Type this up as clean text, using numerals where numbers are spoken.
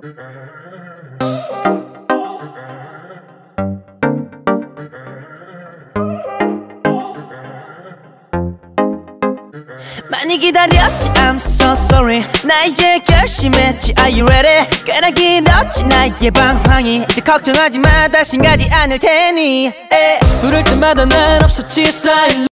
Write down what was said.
많이 기다렸지 I'm so sorry. 나 이제 결심했지 Are you ready? 꽤나 길었지 나의 방황이. 이제 걱정하지 마 다신 가지 않을 테니. 부를 때마다 난 없었지 silent